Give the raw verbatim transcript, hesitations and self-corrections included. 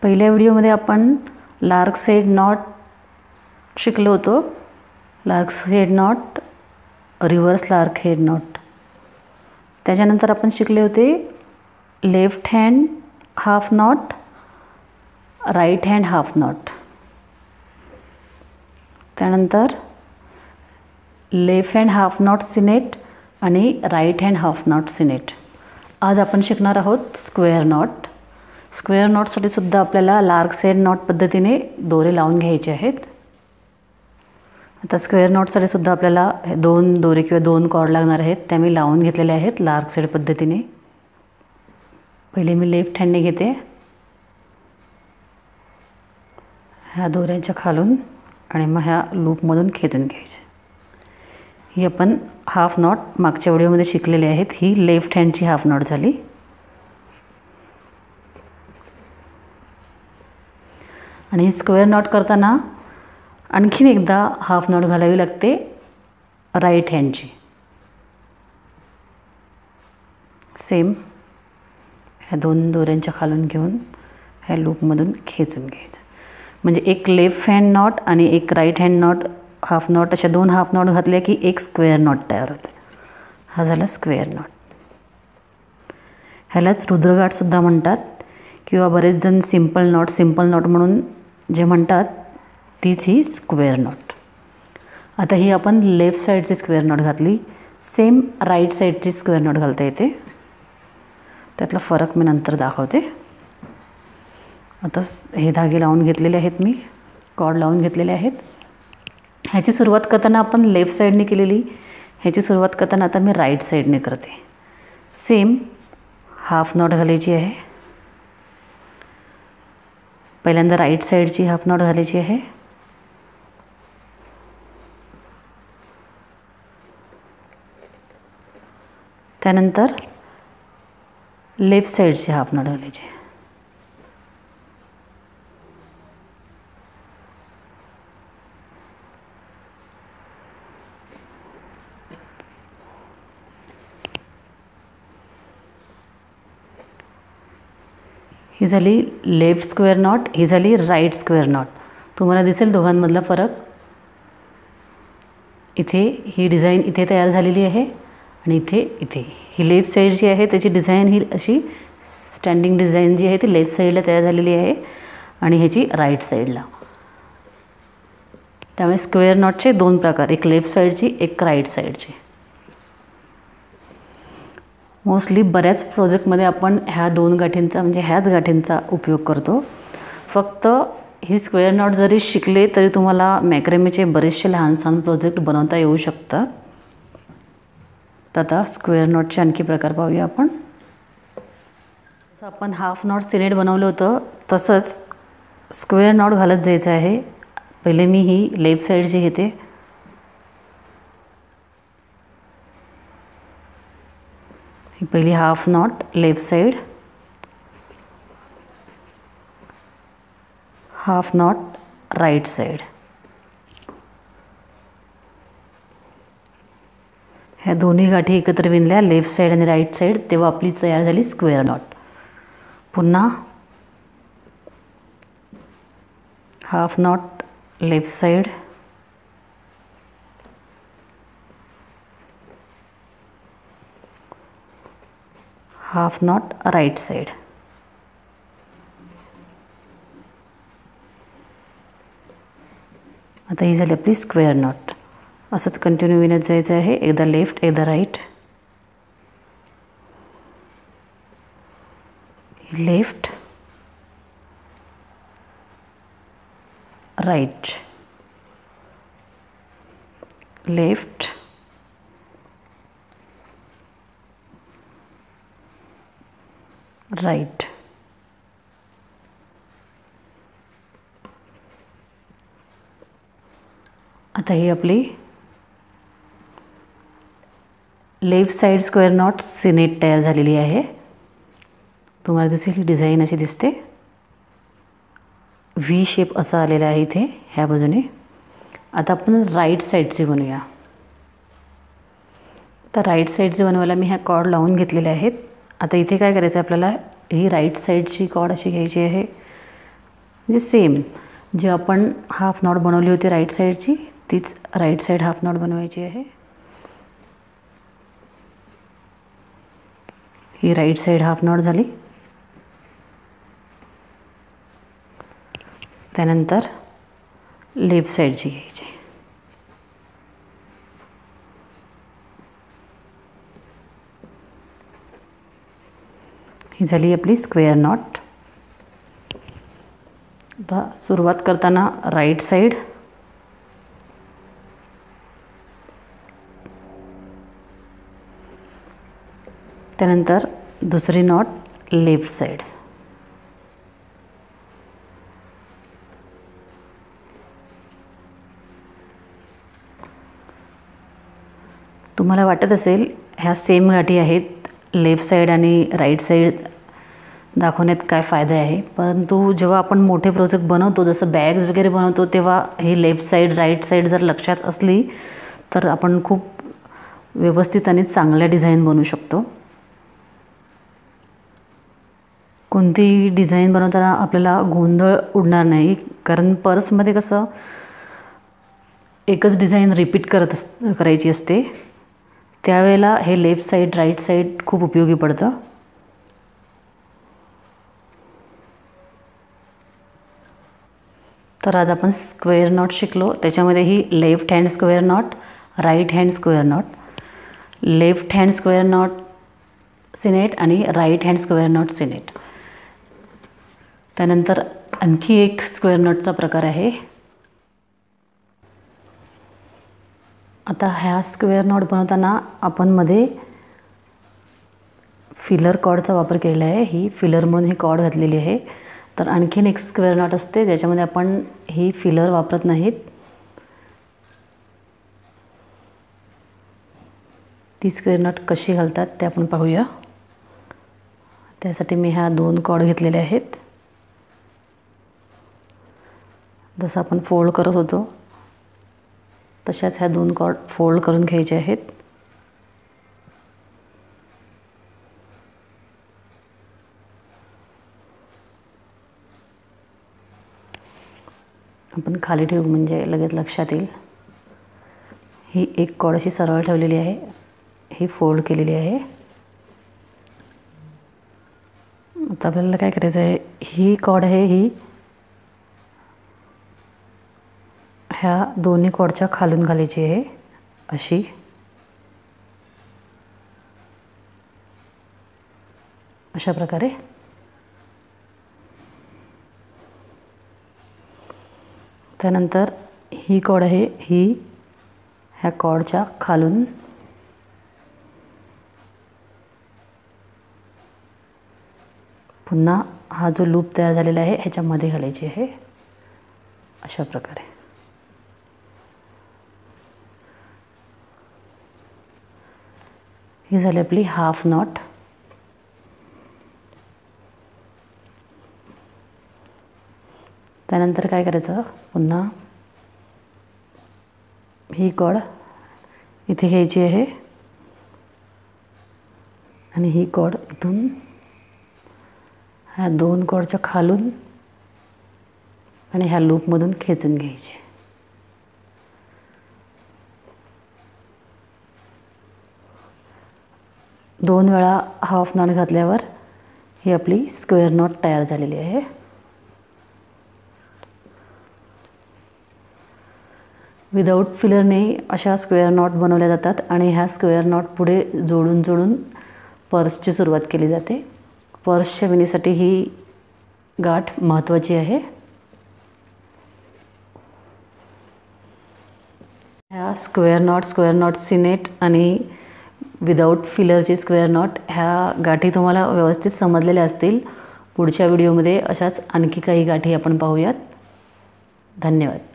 पहिल्या व्हिडिओमध्ये आपण लार्क्स हेड नॉट शिकलो होतो. Larks head knot, reverse lark head knot. त्याच्यानंतर आपण शिकले होते left hand half knot, right hand half knot. त्यानंतर left hand half knot sennit आणि right hand half knot sennit. आज आपण शिकणार आहोत स्क्वेअर नॉट. स्क्वेअर नॉटसाठी सुद्धा आपल्याला लार्क्स हेड नॉट पद्धतीने दोरे लावून घ्यायचे आहेत. आता स्क्वेअर नॉटसाठी सुद्धा आपल्याला दोन दोरे किंवा दोन कॉर्ड लागणार आहेत. त्या मी लावून घेतलेले आहेत लार्क्स हेड पद्धतीने. पहिले मी लेफ्ट हँडने घेते, ह्या दोऱ्यांच्या खालून आणि मग ह्या लूपमधून खेचून घ्यायचे. ही आपण हाफ नॉट मागच्या व्हिडिओमध्ये शिकलेली आहेत. ही लेफ्ट हँडची हाफ नॉट झाली. आणि स्क्वेअर नॉट करताना आणखीन एकदा हाफ नॉट घालावी लागते राईट हँडची. सेम ह्या दोन दोऱ्यांच्या खालून घेऊन ह्या लूपमधून खेचून घ्यायचं. म्हणजे एक लेफ्ट हँड नॉट आणि एक right hand knot half knot, अशा दोन हाफ नॉट घातल्या की एक स्क्वेअर नॉट तयार होते. हा झाला स्क्वेअर नॉट. ह्यालाच रुद्रगाठसुद्धा म्हणतात किंवा बरेच जण सिम्पल नॉट सिम्पल नॉट म्हणून जे म्हणतात तीच ही स्क्वेअर नॉट. आता ही आपण लेफ्ट साईडची स्क्वेअर नॉट घातली. सेम राईट साईडची स्क्वेअर नॉट घालता येते. त्यातला फरक मी नंतर दाखवते. आता हे धागे लावून घेतलेले आहेत, मी कॉर्ड लावून घेतलेले आहेत. ह्याची सुरुवात करताना आपण लेफ्ट साईडने केलेली, ह्याची सुरुवात करताना आता मी राईट साईडने करते. सेम हाफ नॉट घालायची आहे. पहिल्यांदा राईट साईडची हाफ नॉट घालायची आहे. त्यानंतर लेफ्ट साईडची हाफ नॉट घालायची. ही झाली लेफ्ट स्क्वेअर नॉट, ही झाली राईट स्क्वेअर नॉट. तुम्हाला दिसेल दोघांमधला फरक. इथे ही डिझाईन इथे तयार झालेली आहे आणि इथे इथे ही लेफ्ट साईड जी आहे त्याची डिझाईन ही अशी स्टँडिंग डिझाईन जी आहे ती लेफ्ट साईडला तयार झालेली आहे आणि ह्याची राईट साईडला. त्यामुळे स्क्वेअर नॉटचे दोन प्रकार, एक लेफ्ट साईडची एक राईट साईडची. मोस्टली बऱ्याच प्रोजेक्टमध्ये आपण ह्या दोन गाठींचा म्हणजे ह्याच गाठींचा उपयोग करतो. फक्त ही स्क्वेअर नॉट जरी शिकले तरी तुम्हाला मॅक्रेमेचे बरेचसे लहान सहान प्रोजेक्ट बनवता येऊ शकतात. तर आता स्क्वेअर नॉटचे आणखी प्रकार पाहूया आपण. जसं आपण हाफ नॉट सिनेट बनवलं होतं तसंच स्क्वेअर नॉट घालत जायचं आहे. पहिले मी ही लेफ्ट साईडची घेते. ही पहिली half knot left side, half knot right side. ह्या दोन्ही गाठी एकत्र विणल्या लेफ्ट साईड आणि राईट साईड, तेव्हा आपली तयार झाली स्क्वेअर नॉट. पुन्हा half knot left side, half knot right side. आता ही झाली आपली स्क्वेअर नॉट. असंच कंटिन्यू विणत जायचं आहे. एकदा लेफ्ट एकदा right. Left right, left right. आता ही आपली left side square knot sennit तयार झालेली आहे. तुम्हाला दिसेल ही डिझाईन अशी दिसते. व्ही शेप असा आलेला आहे इथे ह्या बाजूने. आता आपण राईट साईडचे बनवूया. तर राईट साईडचे बनवायला मी ह्या कॉर्ड लावून घेतलेले आहेत. आता इथे काय करायचं आहे आपल्याला, ही राईट साईडची कॉर्ड अशी घ्यायची आहे म्हणजे सेम जे आपण हाफ नॉट बनवली होती राईट साईडची तीच राईट साईड हाफ नॉट बनवायची आहे. ही राईट साईड हाफ नॉट झाली. त्यानंतर लेफ्ट साईडची घ्यायची. ही झाली आपली स्क्वेअर नॉट. आता सुरुवात करताना राईट साईड, त्यानंतर दुसरी नॉट लेफ्ट साईड. तुम्हाला वाटत असेल ह्या सेम गाठी आहेत, लेफ्ट साईड आणि राईट साईड दाखवण्यात काय फायदा आहे, परंतु जेव्हा आपण मोठे प्रोजेक्ट बनवतो जसं बॅग्स वगैरे बनवतो तेव्हा हे लेफ्ट साईड राईट साईड जर लक्षात असली तर आपण खूप व्यवस्थित आणि चांगल्या डिझाईन बनवू शकतो. कोणती डिझाईन बनवताना आपल्याला गोंधळ उडणार नाही, कारण पर्समध्ये कसं एकच डिझाईन रिपीट करत अस करायची असते, त्यावेळेला हे लेफ्ट साईड राईट साईड खूप उपयोगी पडतं. तर आज आपण स्क्वेअर नॉट शिकलो. त्याच्यामध्ये ही left hand square knot, right hand square knot, left hand square knot sennit आणि right hand square knot sennit. त्यानंतर आणखी एक स्क्वेअर नॉटचा प्रकार आहे. आता ह्या स्क्वेअर नॉट बनवताना आपण मध्ये फिलर कॉर्डचा वापर केलेला आहे. ही फिलर म्हणून ही कॉर्ड घातलेली आहे. तर आणखीन एक स्क्वेअर नॉट असते ज्याच्यामध्ये आपण ही फिलर वापरत नाहीत. ती स्क्वेअर नॉट कशी घालतात ते आपण पाहूया. त्यासाठी मी ह्या दोन कॉर्ड घेतलेले आहेत. जसं आपण फोल्ड करत होतो तशाच ह्या दोन कॉर्ड फोल्ड करून घ्यायचे आहेत. आपण खाली ठेवू म्हणजे लगेच लक्षात येईल. ही एक कॉर्ड अशी सरळ ठेवलेली आहे, ही फोल्ड केलेली आहे. आता आपल्याला काय करायचं आहे, ही कॉर्ड आहे ही ह्या दोन्ही कॉर्डच्या खालून घालायची आहे अशी. अशा प्रकारे त्यानंतर ही कॉर्ड आहे ही ह्या कॉर्डच्या खालून पुन्हा हा जो लूप तयार झालेला आहे ह्याच्यामध्ये घालायची आहे अशा प्रकारे. ही झाली आपली हाफ नॉट. त्यानंतर काय करायचं, पुन्हा ही कॉर्ड इथे घ्यायची आहे आणि ही कॉर्ड इथून ह्या दोन कॉर्डच्या खालून आणि ह्या लूपमधून खेचून घ्यायची. दोन वेळा हाफ नॉट घातल्यावर ही आपली स्क्वेअर नॉट तयार झालेली आहे. विदाऊट फिलरने अशा स्क्वेअर नॉट बनवल्या जातात आणि ह्या स्क्वेअर नॉट पुढे जोडून जोडून पर्सची सुरुवात केली जाते. पर्सच्या विणीसाठी ही गाठ महत्त्वाची आहे. ह्या square knot, square knot sennit आणि विदाऊट फिलरची स्क्वेअर नॉट ह्या गाठी तुम्हाला व्यवस्थित समजलेल्या असतील. पुढच्या व्हिडिओमध्ये अशाच आणखी काही गाठी आपण पाहूयात. धन्यवाद.